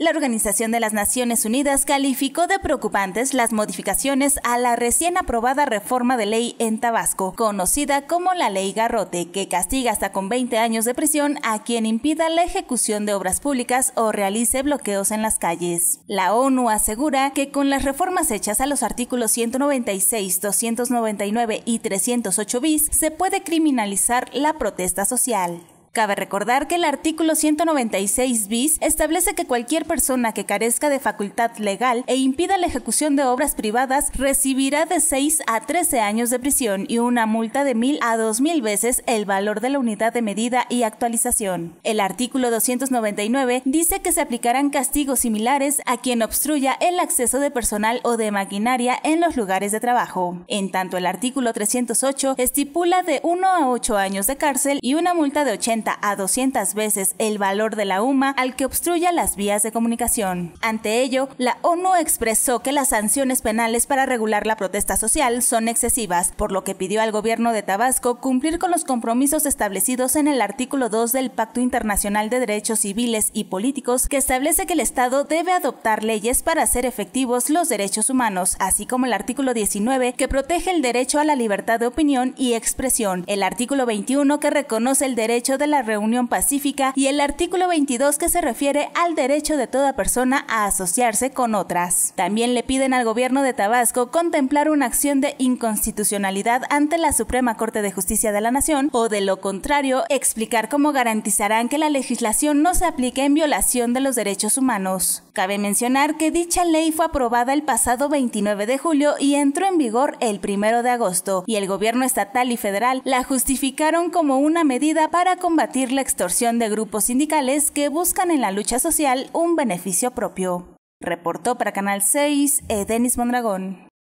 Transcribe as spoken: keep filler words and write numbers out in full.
La Organización de las Naciones Unidas calificó de preocupantes las modificaciones a la recién aprobada reforma de ley en Tabasco, conocida como la Ley Garrote, que castiga hasta con veinte años de prisión a quien impida la ejecución de obras públicas o realice bloqueos en las calles. La ONU asegura que con las reformas hechas a los artículos ciento noventa y seis, doscientos noventa y nueve y trescientos ocho bis se puede criminalizar la protesta social. Cabe recordar que el artículo ciento noventa y seis bis establece que cualquier persona que carezca de facultad legal e impida la ejecución de obras privadas recibirá de seis a trece años de prisión y una multa de mil a dos mil veces el valor de la unidad de medida y actualización. El artículo doscientos noventa y nueve dice que se aplicarán castigos similares a quien obstruya el acceso de personal o de maquinaria en los lugares de trabajo. En tanto, el artículo trescientos ocho estipula de uno a ocho años de cárcel y una multa de ochenta a doscientas veces el valor de la U M A al que obstruya las vías de comunicación. Ante ello, la ONU expresó que las sanciones penales para regular la protesta social son excesivas, por lo que pidió al gobierno de Tabasco cumplir con los compromisos establecidos en el artículo dos del Pacto Internacional de Derechos Civiles y Políticos, que establece que el Estado debe adoptar leyes para hacer efectivos los derechos humanos, así como el artículo diecinueve, que protege el derecho a la libertad de opinión y expresión, el artículo veintiuno, que reconoce el derecho de la reunión pacífica, y el artículo veintidós, que se refiere al derecho de toda persona a asociarse con otras. También le piden al gobierno de Tabasco contemplar una acción de inconstitucionalidad ante la Suprema Corte de Justicia de la Nación, o de lo contrario, explicar cómo garantizarán que la legislación no se aplique en violación de los derechos humanos. Cabe mencionar que dicha ley fue aprobada el pasado veintinueve de julio y entró en vigor el primero de agosto, y el gobierno estatal y federal la justificaron como una medida para combatir la extorsión de grupos sindicales que buscan en la lucha social un beneficio propio. Reportó para Canal seis, Edenis Mondragón.